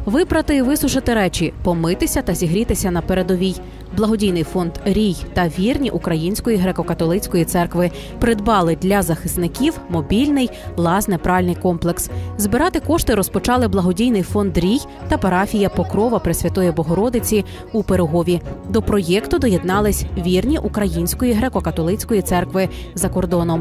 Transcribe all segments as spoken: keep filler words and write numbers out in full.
Випрати і висушити речі, помитися та зігрітися на передовій. Благодійний фонд «Рій» та вірні Української греко-католицької церкви придбали для захисників мобільний лазне-пральний комплекс. Збирати кошти розпочали благодійний фонд «Рій» та парафія Покрова Пресвятої Богородиці у Пирогові. До проєкту доєднались вірні Української греко-католицької церкви за кордоном.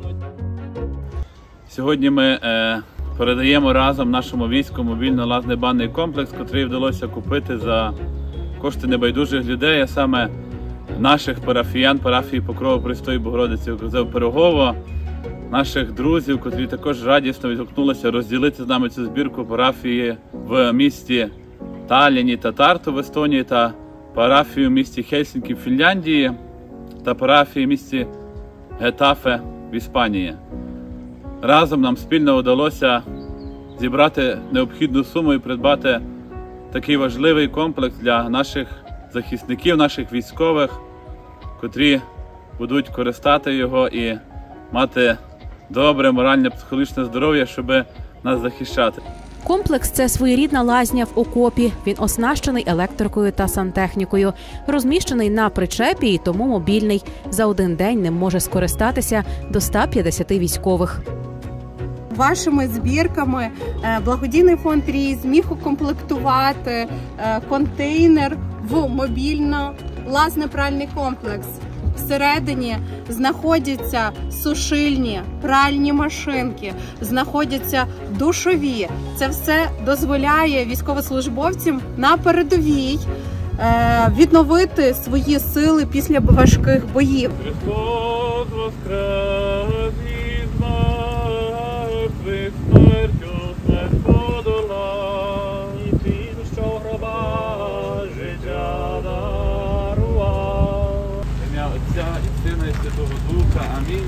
Сьогодні ми е, передаємо разом нашому війську мобільно-лазне-банний комплекс, який вдалося купити за кошти небайдужих людей, а саме наших парафіян, парафії Покрова Пресвятої Богородиці у Пирогово, наших друзів, котрі також радісно відгукнулися розділити з нами цю збірку парафії в місті Талліні та Тарту в Естонії, та парафію в місті Хельсінкі в Фінляндії, та парафії в місті Гетафе в Іспанії. Разом нам спільно вдалося зібрати необхідну суму і придбати такий важливий комплекс для наших захисників, наших військових, котрі будуть користати його і мати добре моральне, психологічне здоров'я, щоб нас захищати. Комплекс – це своєрідна лазня в окопі. Він оснащений електрикою та сантехнікою. Розміщений на причепі і тому мобільний. За один день ним може скористатися до ста п'ятдесяти військових. Вашими збірками благодійний фонд «Рій» зміг укомплектувати контейнер в мобільно-лазне-пральний комплекс. Всередині знаходяться сушильні, пральні машинки, знаходяться душові. Це все дозволяє військовослужбовцям на передовій відновити свої сили після важких боїв. Христос воскрес із мертвих, смертю смерть подолав, і тим, що в гробах життя дарував. В ім'я Отця і Сина і Святого Духа. Амінь.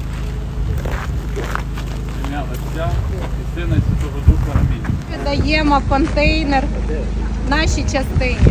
В ім'я Отця і Сина і Святого Духа. Амінь. Віддаємо контейнер нашій частині.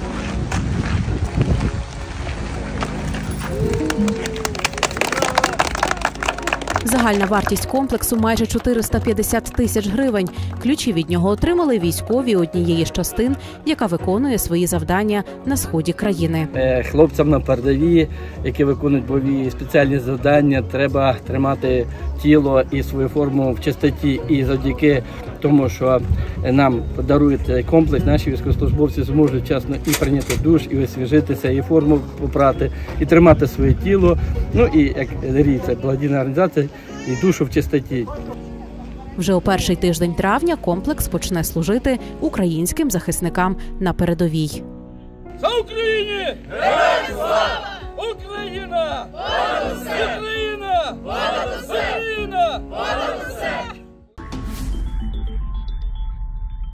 Загальна вартість комплексу – майже чотириста п'ятдесят тисяч гривень. Ключі від нього отримали військові однієї з частин, яка виконує свої завдання на сході країни. Хлопцям на передовій, які виконують бойові спеціальні завдання, треба тримати тіло і свою форму в чистоті. І завдяки тому, що нам подарують комплекс, наші військовослужбовці зможуть вчасно і прийняти душ, і освіжитися, і форму попрати, і тримати своє тіло. Ну і як «Рій» – це благодійна організація, і душу в чистоті. Вже у перший тиждень травня комплекс почне служити українським захисникам на передовій. Слава Україні! Героям слава! Україна!